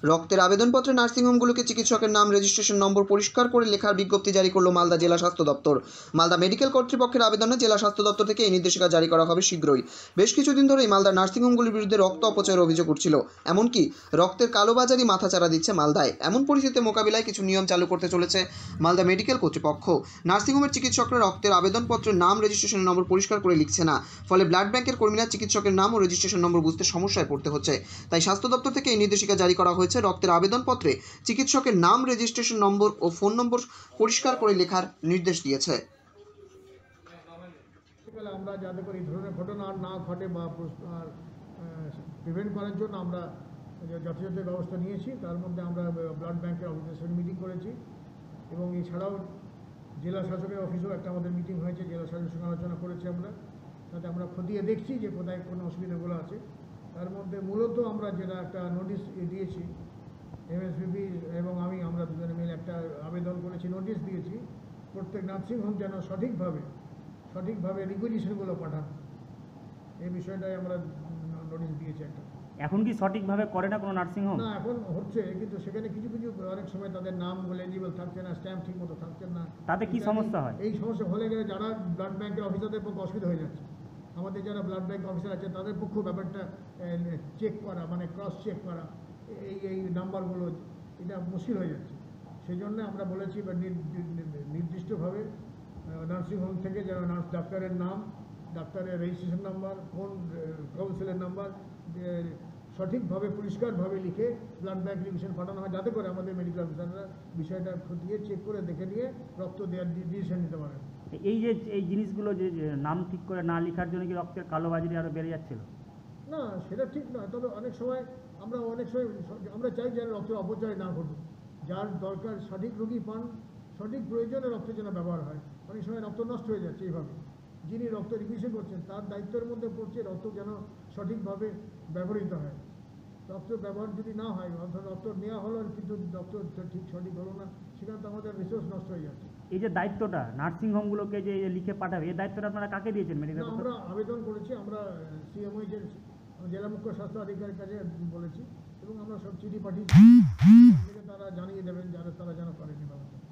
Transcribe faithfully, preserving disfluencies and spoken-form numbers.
রক্তের আবেদনপত্রে নার্সিংহোমগুলোকে চিকিৎসকের নাম, রেজিস্ট্রেশন নম্বর পরিষ্কার করে লেখার বিজ্ঞপ্তি জারি করল মালদা জেলা স্বাস্থ্য দপ্তর। মালদা মেডিকেল কর্তৃপক্ষের আবেদনে জেলা স্বাস্থ্য দপ্তর থেকে এই নির্দেশিকা জারি করা হবে শীঘ্রই। বেশ কিছুদিন ধরেই মালদার নার্সিংহোমগুলির বিরুদ্ধে রক্ত অপচয়ের অভিযোগ উঠছিল, এমনকি রক্তের কালোবাজারি মাথাচাড়া দিচ্ছে মালদায়। এমন পরিস্থিতিতে মোকাবিলায় কিছু নিয়ম চালু করতে চলেছে মালদা মেডিকেল কর্তৃপক্ষ। নার্সিংহোমের চিকিৎসকরা রক্তের আবেদনপত্রের নাম, রেজিস্ট্রেশন নম্বর পরিষ্কার করে লিখছে না, ফলে ব্লাড ব্যাংকের কর্মীরা চিকিৎসকের নাম ও রেজিস্ট্রেশন নম্বর বুঝতে সমস্যায় পড়তে হচ্ছে। তাই স্বাস্থ্য দপ্তর থেকে এই নির্দেশিকা জারি করা হয়েছে, রক্তের আবেদনপত্রে চিকিৎসকের নাম, রেজিস্ট্রেশন নম্বর ও ফোন নম্বর পরিষ্কার করে লেখার নির্দেশ দিয়েছে। আমরা যাতে করে এই ধরনের ঘটনা আর না ঘটে বা প্রিভেন্ট করার জন্য আমরা যথাযথ ব্যবস্থা নিয়েছি। তার মধ্যে আমরা ব্লাড ব্যাংকের অফিসের সঙ্গে মিটিং করেছি এবং এছাড়াও জেলা শাসকের অফিসেও একটা আমাদের মিটিং হয়েছে, জেলা শাসকের সঙ্গে আলোচনা করেছি আমরা, তাতে আমরা খতিয়ে দেখছি যে কোথায় কোনো অসুবিধাগুলো আছে। তার মধ্যে মূলত আমরা যেটা একটা নোটিশ দিয়েছি, এমএসপিবি এবং আমি আমরা দুজনে মিলে একটা আবেদন করেছি, নোটিশ দিয়েছি প্রত্যেক নার্সিংহোম যেন সঠিকভাবে সঠিকভাবে রিকুইজিশনগুলো পাঠান, এই বিষয়টাই আমরা নোটিশ দিয়েছি একটা। এখন কি সঠিকভাবে করে না কোনো নার্সিংহোম? না, এখন হচ্ছে, কিন্তু সেখানে কিছু কিছু অনেক সময় তাদের নামগুলো এলিজিবল থাকছে না, স্ট্যাম্প ঠিক মতো থাকছে না। তাতে কি সমস্যা হয়? এই সমস্যা হলে গেলে যারা ব্লাড ব্যাংকের অফিসারদের পক্ষে অসুবিধা হয়ে যাচ্ছে। আমাদের যারা ব্লাড ব্যাংক অফিসার আছে তাদের পক্ষে ব্যাপারটা চেক করা, মানে ক্রস চেক করা এই এই নাম্বারগুলো, এটা মুশকিল হয়ে যাচ্ছে। সেই জন্য আমরা বলেছি বা নির্দিষ্টভাবে নার্সিংহোম থেকে যেন নার্স ডাক্তারের নাম, ডাক্তারের রেজিস্ট্রেশন নাম্বার, কোন কাউন্সিলের নাম্বার সঠিকভাবে পরিষ্কারভাবে লিখে ব্লাড ব্যাংক রিভিশন পাঠানো হয়, যাতে করে আমাদের মেডিকেল অফিসাররা বিষয়টা খতিয়ে চেক করে দেখে নিয়ে রক্ত দেওয়ার ডিসিশন নিতে পারেন। এই যে এই জিনিসগুলো যে নাম ঠিক করে না লেখার জন্য কি রক্তের কালোবাজারি আরও বেড়ে যাচ্ছিল? না, সেটা ঠিক নয়। তবে অনেক সময় আমরা অনেক সময় আমরা চাই যেন রক্তের অপচয় না ঘটুক, যার দরকার সঠিক রোগী পান, সঠিক প্রয়োজনে রক্ত যেন ব্যবহার হয়। অনেক সময় রক্ত নষ্ট হয়ে যাচ্ছে এইভাবে। যিনি রক্ত রিভিশন করছেন তার দায়িত্বের মধ্যে পড়ছে রক্ত যেন সঠিকভাবে ব্যবহৃত হয়। রক্ত ব্যবহার যদি না হয়, অর্থাৎ রক্ত নেওয়া হলো কিন্তু রক্ত ঠিক সঠিক হলো না, সেখানে তো আমাদের রিসোর্স নষ্ট হয়ে যাচ্ছে। এই যে দায়িত্বটা নার্সিংহোমগুলোকে যে লিখে পাঠাবে, এই দায়িত্বটা আপনারা কাকে দিয়েছেন? মেডিকেল আমরা আবেদন করেছি, আমরা সিএমওই যে জেলা মুখ্য স্বাস্থ্য আধিকারিকের কাছে বলেছি এবং আমরা সব চিঠি পাঠিয়েছি, তারা জানিয়ে দেবেন যারা তারা যেন করেনি ব্যবস্থা।